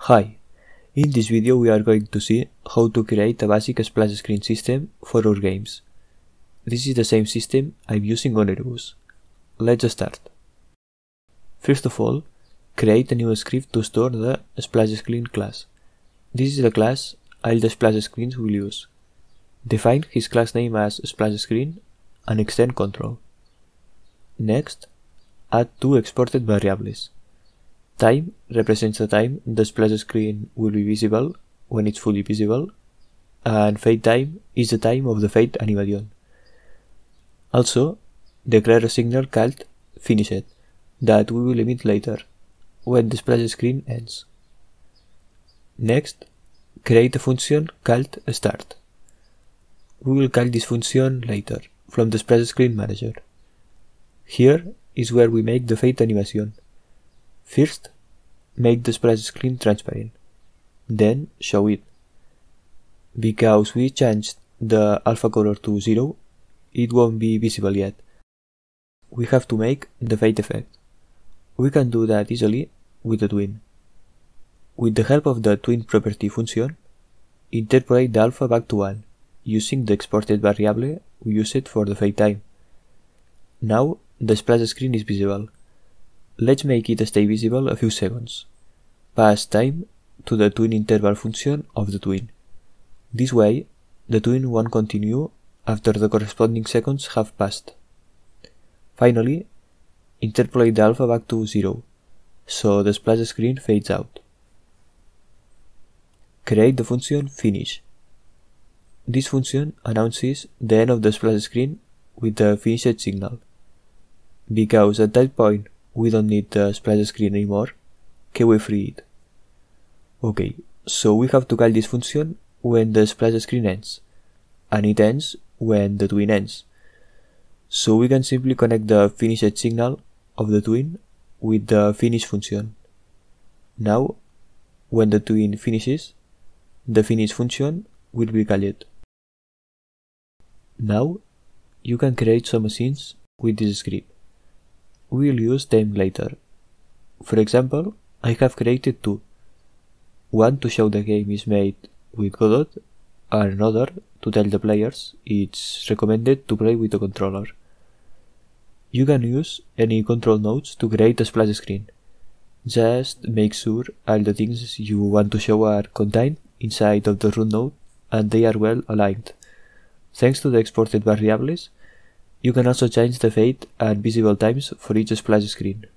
Hi, in this video we are going to see how to create a basic splash screen system for our games. This is the same system I'm using on Airbus. Let's start. First of all, create a new script to store the splash screen class. This is the class all the splash screens will use. Define his class name as splash screen and extend control. Next, add two exported variables. Time represents the time the splash screen will be visible when it's fully visible, and fade time is the time of the fade animation. Also, declare a signal called finished that we will emit later when the splash screen ends. Next, create a function called start. We will call this function later from the splash screen manager. Here is where we make the fade animation. First, make the splash screen transparent, then show it. Because we changed the alpha color to 0, it won't be visible yet. We have to make the fade effect. We can do that easily with the twin. With the help of the twin property function, interpolate the alpha back to 1, using the exported variable we used for the fade time. Now the splash screen is visible. Let's make it stay visible a few seconds. Pass time to the twin interval function of the twin. This way, the twin won't continue after the corresponding seconds have passed. Finally, interpolate the alpha back to 0, so the splash screen fades out. Create the function finish. This function announces the end of the splash screen with the finished signal. Because at that point we don't need the splash screen anymore, can we free it? Okay, so we have to call this function when the splash screen ends, and it ends when the twin ends. So we can simply connect the finished signal of the twin with the finish function. Now, when the twin finishes, the finish function will be called. Now, you can create some scenes with this script. We will use them later. For example, I have created two. One to show the game is made with Godot, and another to tell the players it's recommended to play with a controller. You can use any control nodes to create a splash screen. Just make sure all the things you want to show are contained inside of the root node and they are well aligned. Thanks to the exported variables, you can also change the fade and visible times for each splash screen.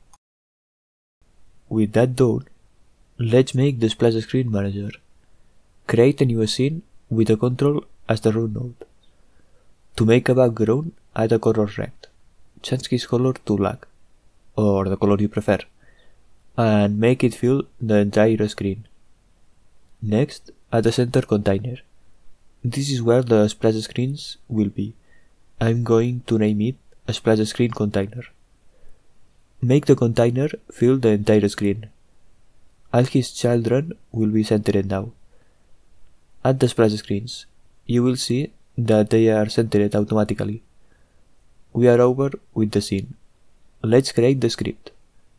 With that done, let's make the splash screen manager. Create a new scene with a control as the root node. To make a background, add a color rect. Change his color to black, or the color you prefer, and make it fill the entire screen. Next, add a center container. This is where the splash screens will be. I'm going to name it a splash screen container. Make the container fill the entire screen. All his children will be centered now. Add the splash screens. You will see that they are centered automatically. We are over with the scene. Let's create the script.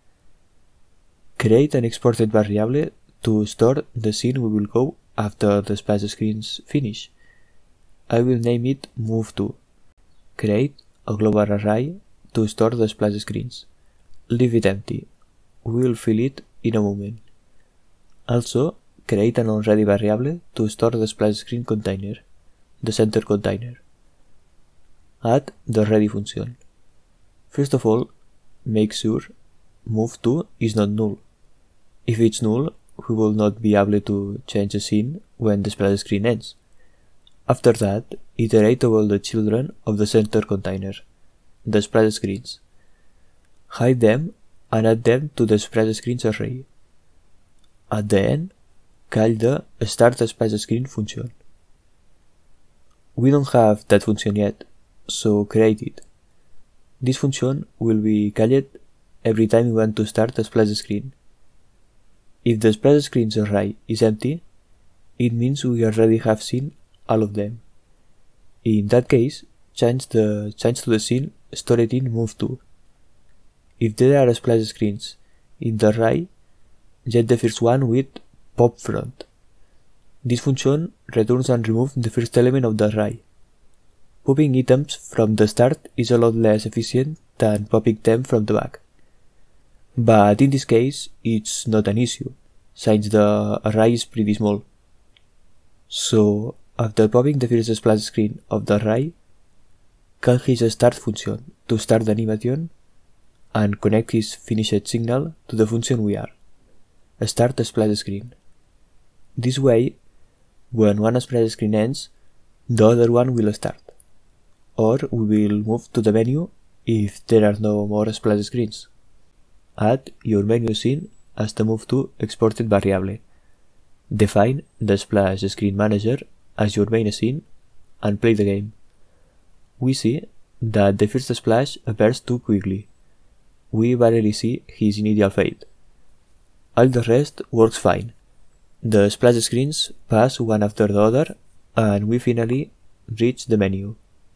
Create an exported variable to store the scene we will go after the splash screens finish. I will name it move2. Create a global array to store the splash screens. Leave it empty. We will fill it in a moment. Also, create an onReady variable to store the splash screen container, the center container. Add the ready function. First of all, make sure move2 is not null. If it's null, we will not be able to change the scene when the splash screen ends. After that, iterate over the children of the center container, the splash screens. Hide them and add them to the splash screens array. At the end, call the start splash screen function. We don't have that function yet, so create it. This function will be called every time we want to start a splash screen. If the splash screens array is empty, it means we already have seen all of them. In that case, change to the scene stored in move2. If there are splash screens in the array, get the first one with Pop front. This function returns and removes the first element of the array. Popping items from the start is a lot less efficient than popping them from the back. But in this case, it's not an issue, since the array is pretty small. So, after popping the first splash screen of the array, call his start function to start the animation and connect his finished signal to the function we are, start a splash screen. This way, when one splash screen ends, the other one will start, or we will move to the menu if there are no more splash screens. Add your menu scene as the move to exported variable. Define the splash screen manager as your main scene and play the game. We see that the first splash appears too quickly. We barely see his initial fade. All the rest works fine. The splash screens pass one after the other and we finally reach the menu.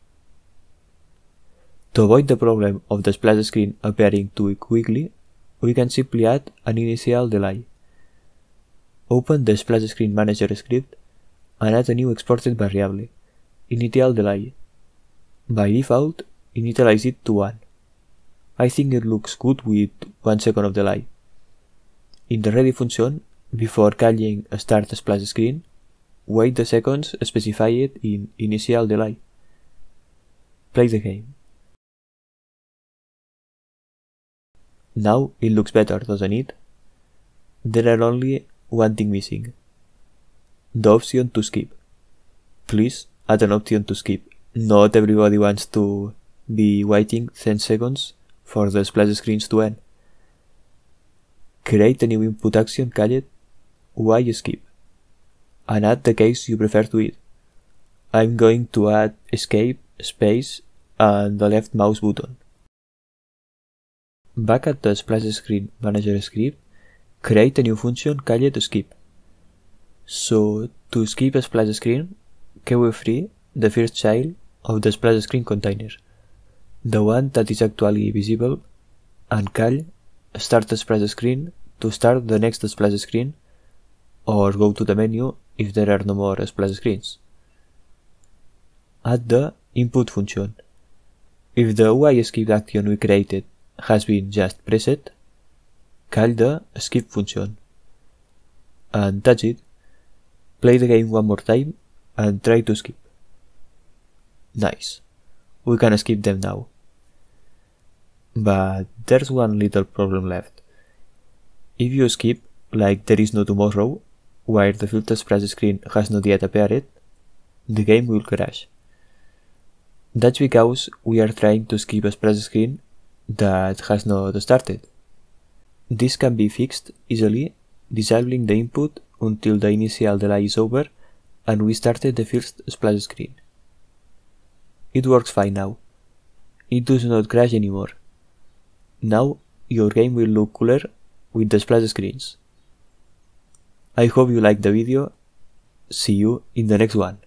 To avoid the problem of the splash screen appearing too quickly, we can simply add an initial delay. Open the splash screen manager script and add a new exported variable, initial delay. By default, initialize it to 1. I think it looks good with 1 second of delay. In the ready function, before calling start splash screen, wait the seconds specified in initial delay. Play the game. Now it looks better, doesn't it? There are only one thing missing. The option to skip. Please add an option to skip. Not everybody wants to be waiting 10 seconds for the splash screens to end. Create a new input action called Y skip and add the case you prefer to it. I'm going to add escape, space, and the left mouse button. Back at the splash screen manager script, create a new function called skip. So, to skip a splash screen, we free the first child of the splash screen container, the one that is actually visible, and call start the splash screen to start the next splash screen, or go to the menu if there are no more splash screens. Add the input function. If the Y skip action we created has been just preset, call the skip function. And that's it. Play the game one more time and try to skip. Nice. We can skip them now. But there's one little problem left. If you skip like there is no tomorrow, while the filter splash screen has not yet appeared, the game will crash. That's because we are trying to skip a splash screen that has not started. This can be fixed easily disabling the input until the initial delay is over and we started the first splash screen. It works fine now. It does not crash anymore. Now your game will look cooler with the splash screens. I hope you liked the video. See you in the next one.